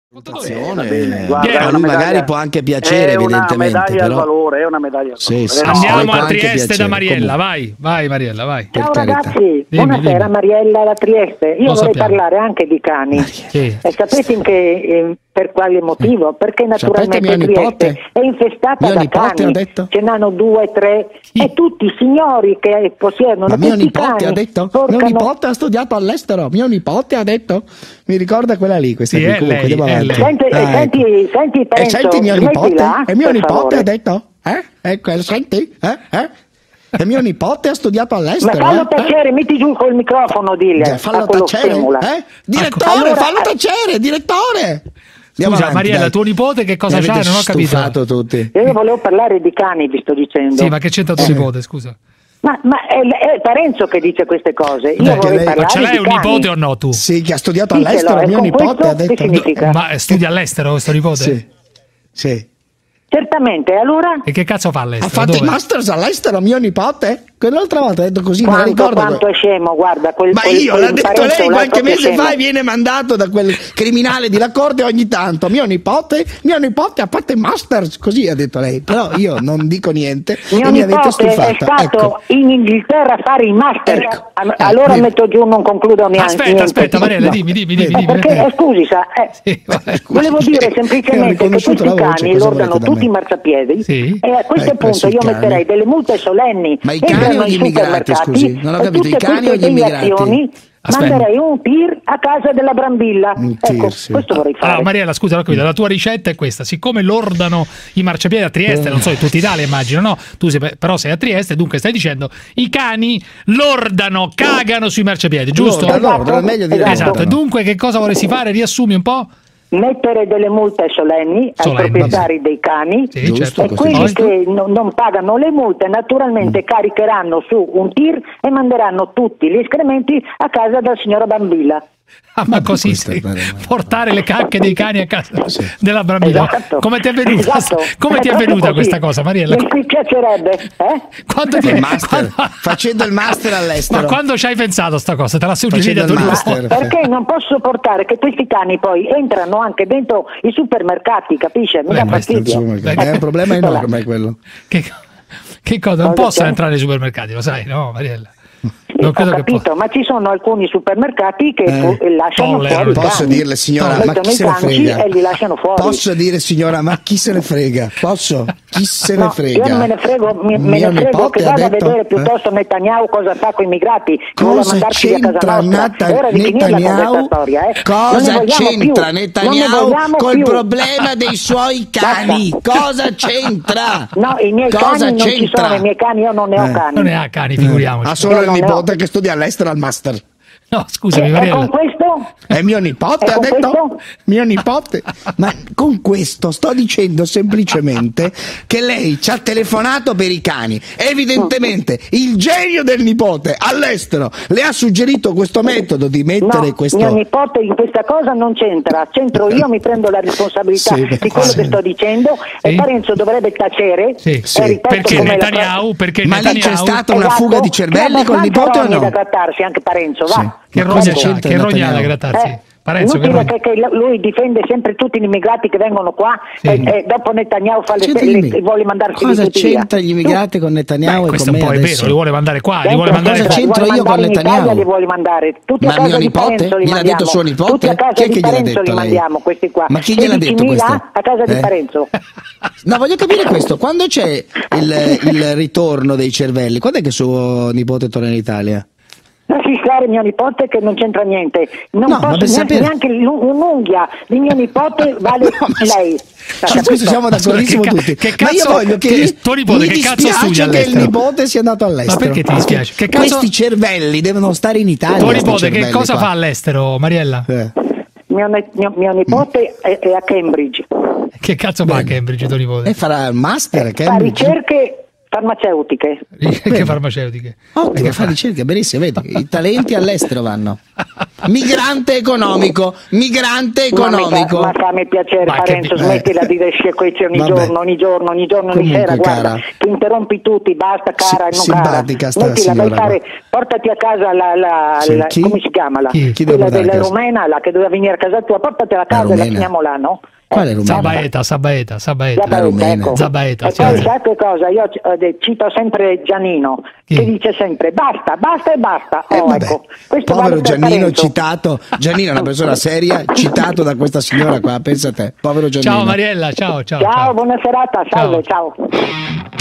A lui magari può anche piacere, evidentemente. È una medaglia però... al valore, è una medaglia al valore. Sì, andiamo a Trieste da Mariella, vai Mariella, vai. Ciao ragazzi, buonasera. Dimmi. Mariella da Trieste. Io vorrei parlare anche di cani. Sì. E sapete per quale motivo? Perché naturalmente Trieste è infestata da cani. Ce n'hanno 2, 3 e tutti i signori che possiedono. Ma mio nipote ha detto? Mio nipote ha studiato all'estero. Mio nipote ha detto? Mi ricorda quella lì, questa qui. Comunque, Senti, Parenzo, senti mio nipote? E mio nipote ha detto? Ecco, senti? E mio nipote ha studiato all'estero. Ma fallo tacere, metti giù col microfono, dille. Fallo tacere? Direttore, fallo tacere, direttore! Scusa, Mariella, tuo nipote che cosa c'ha? Non ho capito. Tutti. Io volevo parlare di cani, vi sto dicendo. Sì, ma che c'entra tuo nipote, scusa? Ma è Parenzo che dice queste cose. Io vorrei parlare. Ma ce l'hai di un cani. nipote o no tu? Sì, che ha studiato all'estero, mio nipote ha detto. Che significa? Ma studia all'estero questo nipote? Sì. Certamente, allora? E che cazzo fa all'estero? Ha fatto i masters all'estero, mio nipote? Quell'altra volta ha detto così, non ricordo. Quanto è scemo, guarda. L'ha detto lei qualche mese fa e viene mandato da quel criminale di Lacorte ogni tanto. Mio nipote ha fatto i masters, così ha detto lei. Però io non dico niente e mi avete stufato. È stato in Inghilterra a fare i master. Allora metto giù, non concludo neanche. Aspetta, Mariella, dimmi. Perché, scusi, volevo dire semplicemente che questi cani lordano tutti i marciapiedi e a questo punto io metterei delle multe solenni. Ma i cani o gli immigrati, scusi? Non ho capito, i cani o gli immigrati? Manderei un tir a casa della Brambilla. Questo vorrei fare. Allora, Mariella, scusa, non ho capito. La tua ricetta è questa: siccome lordano i marciapiedi a Trieste, non so, in tutta Italia immagino, no? Tu però sei a Trieste, dunque stai dicendo i cani lordano, cagano sui marciapiedi, giusto? Lordano, è meglio dire. Esatto. Dunque che cosa vorresti fare? Riassumi un po'? Mettere delle multe solenni ai proprietari dei cani e quelli che non pagano le multe naturalmente caricheranno su un tir e manderanno tutti gli escrementi a casa della signora Brambilla. Ma così portare le cacche dei cani a casa della Brambilla. Esatto. Come ti è venuta? Come ti è venuta questa cosa, Mariella? Mi piacerebbe, facendo il master all'estero. Ma quando ci hai pensato sta cosa? Te la suggerito tu? Perché non posso sopportare che questi cani poi entrano anche dentro i supermercati, capisce? Mi dà fastidio. È un problema enorme quello. Che cosa? Non possono entrare nei supermercati, lo sai, no, Mariella? Ho capito, ma ci sono alcuni supermercati che lasciano fuori. Posso dirle, signora, ma chi se ne frega? E li lasciano fuori. Posso dire, signora, ma chi se ne frega? Posso? Chi se ne frega? Io non me ne frego, me ne frego che vada a vedere piuttosto Netanyahu cosa fa con i immigrati. Cosa c'entra Netanyahu? Cosa c'entra Netanyahu col problema dei suoi cani? Cosa c'entra? No, i miei cani non ci sono, i miei cani io non ne ho cani. Non ne ha cani, figuriamoci. Ha solo il nipote che studia all'estero al master. No, scusami, Mariella. Con questo? È mio nipote, ha detto? Questo? Mio nipote. Ma con questo sto dicendo semplicemente che lei ci ha telefonato per i cani. Evidentemente il genio del nipote all'estero le ha suggerito questo metodo di mettere questo. Mio nipote in questa cosa non c'entra. C'entro io, mi prendo la responsabilità di quello che sto dicendo e Parenzo dovrebbe tacere. Perché Netanyahu? Ma lì c'è stata una fuga di cervelli col nipote o no? Da trattarsi anche Parenzo, va. Che rogna da grattarsi. Parenzo, che lui difende sempre tutti gli immigrati che vengono qua e dopo Netanyahu vuole mandarsi cosa c'entra gli immigrati con Netanyahu? Questo un po' è vero, li vuole mandare qua, li vuole mandare cosa c'entro io con Netanyahu? Li vuole mandare tutti a ma casa mio di Parenzo, gliel'ha detto suo nipote? Tutti a casa di Parenzo li mandiamo questi qua. Ma chi gliel'ha detto questo? A casa di Parenzo. No, voglio capire questo, quando c'è il ritorno dei cervelli, quando è che suo nipote torna in Italia? Lasci stare mio nipote che non c'entra niente. Non posso neanche un'unghia di mio nipote vale lei. Questo siamo d'accordissimo tutti. Ma io voglio che tuo nipote mi dispiace che il nipote sia andato all'estero. Ma perché ti dispiace? Questi cervelli devono stare in Italia. Tuo nipote che cosa fa all'estero, Mariella? Mio nipote è a Cambridge. Che cazzo fa a Cambridge tuo nipote? E farà il master a Cambridge? Fa farmaceutiche. Che farmaceutiche? Perché fa ricerca, benissimo, vedi, i talenti all'estero vanno. Migrante economico. Ma fammi piacere, Parenzo, smettila di dire sciocchezze ogni giorno, ogni sera, guarda, ti interrompi tutti, basta, cara, non cara. Portati a casa come si chiama? Quella della rumena, la che doveva venire a casa tua, portatela a casa e la finiamo là, no? Quale rumena? Sabaeta. Ecco. Zabaeta. E poi sai che cosa? Io cito sempre Giannino, che dice sempre basta e basta. Ecco. Povero Giannino citato. Giannino è una persona seria, citato da questa signora qua, pensa a te. Povero Giannino. Ciao Mariella, ciao. Ciao, buona serata, salve, ciao.